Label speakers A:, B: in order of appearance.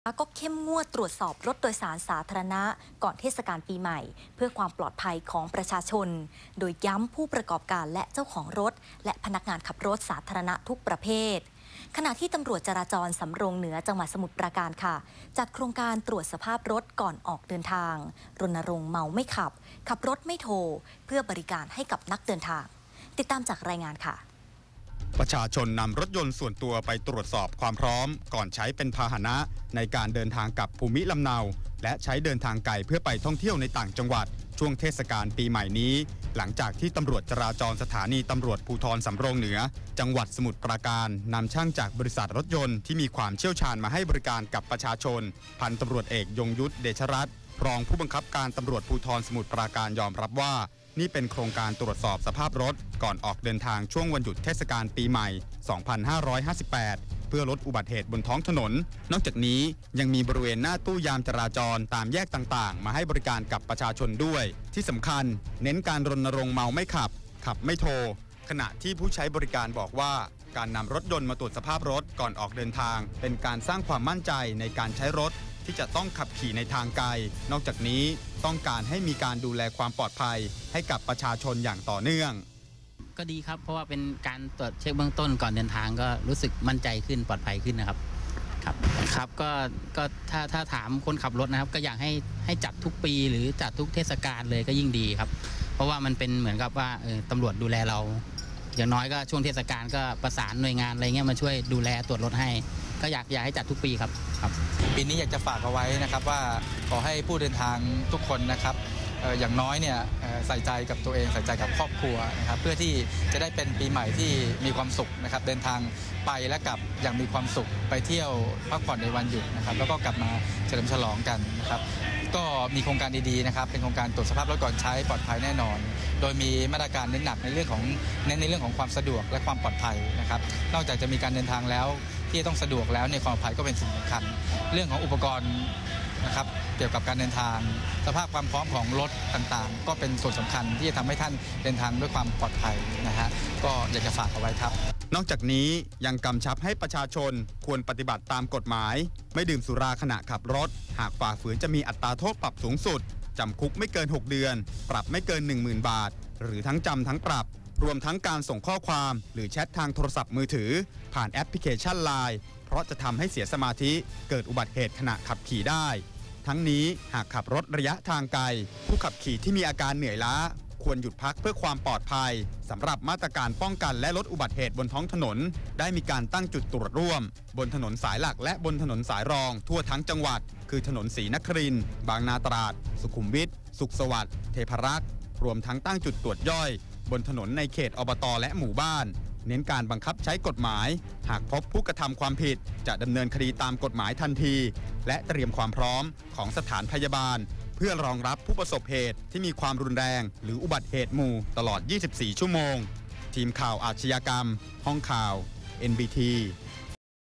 A: ก็เข้มงวดตรวจสอบรถโดยสารสาธารณะก่อนเทศกาลปีใหม่เพื่อความปลอดภัยของประชาชนโดยย้ำผู้ประกอบการและเจ้าของรถและพนักงานขับรถสาธารณะทุกประเภทขณะที่ตำรวจจราจรสำโรงเหนือจังหวัดสมุทรปราการค่ะจัดโครงการตรวจสภาพรถก่อนออกเดินทางรณรงค์เมาไม่ขับรถไม่โทรเพื่อบริการให้กับนักเดินทางติดตามจากรายงานค่ะ
B: ประชาชนนำรถยนต์ส่วนตัวไปตรวจสอบความพร้อมก่อนใช้เป็นพาหนะในการเดินทางกับภูมิลำเนาและใช้เดินทางไกลเพื่อไปท่องเที่ยวในต่างจังหวัดช่วงเทศกาลปีใหม่นี้หลังจากที่ตำรวจจราจรสถานีตำรวจภูธรสำโรงเหนือจังหวัดสมุทรปราการนำช่างจากบริษัทรถยนต์ที่มีความเชี่ยวชาญมาให้บริการกับประชาชนพันตำรวจเอกยงยุทธเดชรัตน์รองผู้บังคับการตำรวจภูธรสมุทรปราการยอมรับว่านี่เป็นโครงการตรวจสอบสภาพรถก่อนออกเดินทางช่วงวันหยุดเทศกาลปีใหม่ 2558 เพื่อลดอุบัติเหตุบนท้องถนนนอกจากนี้ยังมีบริเวณหน้าตู้ยามจราจรตามแยกต่างๆมาให้บริการกับประชาชนด้วยที่สำคัญเน้นการรณรงค์เมาไม่ขับไม่โทรขณะที่ผู้ใช้บริการบอกว่าการนำรถยนต์มาตรวจสภาพรถก่อนออกเดินทางเป็นการสร้างความมั่นใจในการใช้รถที่จะต้องขับขี่ในทางไกลนอกจากนี้ต้องการให้มีการดูแลความปลอดภัยให้กับประชาชนอย่างต่อเนื่อง
C: ก็ดีครับเพราะว่าเป็นการตรวจเช็คเบื้องต้นก่อนเดินทางก็รู้สึกมั่นใจขึ้นปลอดภัยขึ้นนะครับก็ถ้าถามคนขับรถนะครับก็อยากให้จัดทุกปีหรือจัดทุกเทศกาลเลยก็ยิ่งดีครับเพราะว่ามันเป็นเหมือนกับว่าตำรวจดูแลเราอย่างน้อยก็ช่วงเทศกาลก็ประสานหน่วยงานอะไรเงี้ยมาช่วยดูแลตรวจรถให้ก็อยากให้จัดทุกปีครับ
D: ปีนี้อยากจะฝากเอาไว้นะครับว่าขอให้ผู้เดินทางทุกคนนะครับอย่างน้อยเนี่ยใส่ใจกับตัวเองใส่ใจกับครอบครัวนะครับเพื่อที่จะได้เป็นปีใหม่ที่มีความสุขนะครับเดินทางไปและกลับอย่างมีความสุขไปเที่ยวพักผ่อนในวันหยุดนะครับแล้วก็กลับมาเฉลิมฉลองกันนะครับก็มีโครงการดีๆนะครับเป็นโครงการตรวจสภาพรถก่อนใช้ปลอดภัยแน่นอนโดยมีมาตรการเน้นหนักในเรื่องของความสะดวกและความปลอดภัยนะครับนอกจากจะมีการเดินทางแล้วที่ต้องสะดวกแล้วในความปลอดภัยก็เป็นสิ่งสำคัญเรื่องของอุปกรณ์นะครับเกี่ยวกับการเดินทางสภาพความพร้อมของรถต่างๆก็เป็นส่วนสำคัญที่จะทำให้ท่านเดินทางด้วยความปลอดภัยนะฮะก็อยากจะฝากเอาไว้ครับ
B: นอกจากนี้ยังกำชับให้ประชาชนควรปฏิบัติตามกฎหมายไม่ดื่มสุราขณะขับรถหากฝ่าฝืนจะมีอัตราโทษปรับสูงสุดจำคุกไม่เกิน6เดือนปรับไม่เกิน 10,000 บาทหรือทั้งจำทั้งปรับรวมทั้งการส่งข้อความหรือแชททางโทรศัพท์มือถือผ่านแอปพลิเคชัน LINE เพราะจะทำให้เสียสมาธิเกิดอุบัติเหตุขณะขับขี่ได้ทั้งนี้หากขับรถระยะทางไกลผู้ขับขี่ที่มีอาการเหนื่อยล้าควรหยุดพักเพื่อความปลอดภัยสำหรับมาตรการป้องกันและลดอุบัติเหตุบนท้องถนนได้มีการตั้งจุดตรวจร่วมบนถนนสายหลักและบนถนนสายรองทั่วทั้งจังหวัดคือถนนศรีนครินทร์บางนาตราดสุขุมวิทสุขสวัสดิ์เทพรักษ์รวมทั้งตั้งจุดตรวจย่อยบนถนนในเขตอบต.และหมู่บ้านเน้นการบังคับใช้กฎหมายหากพบผู้กระทำความผิดจะดำเนินคดีตามกฎหมายทันทีและเตรียมความพร้อมของสถานพยาบาลเพื่อรองรับผู้ประสบเหตุที่มีความรุนแรงหรืออุบัติเหตุหมู่ตลอด 24 ชั่วโมงทีมข่าวอาชญากรรมห้องข่าว NBT